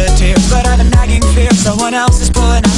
shed tears, but I have a nagging fear someone else is pulling out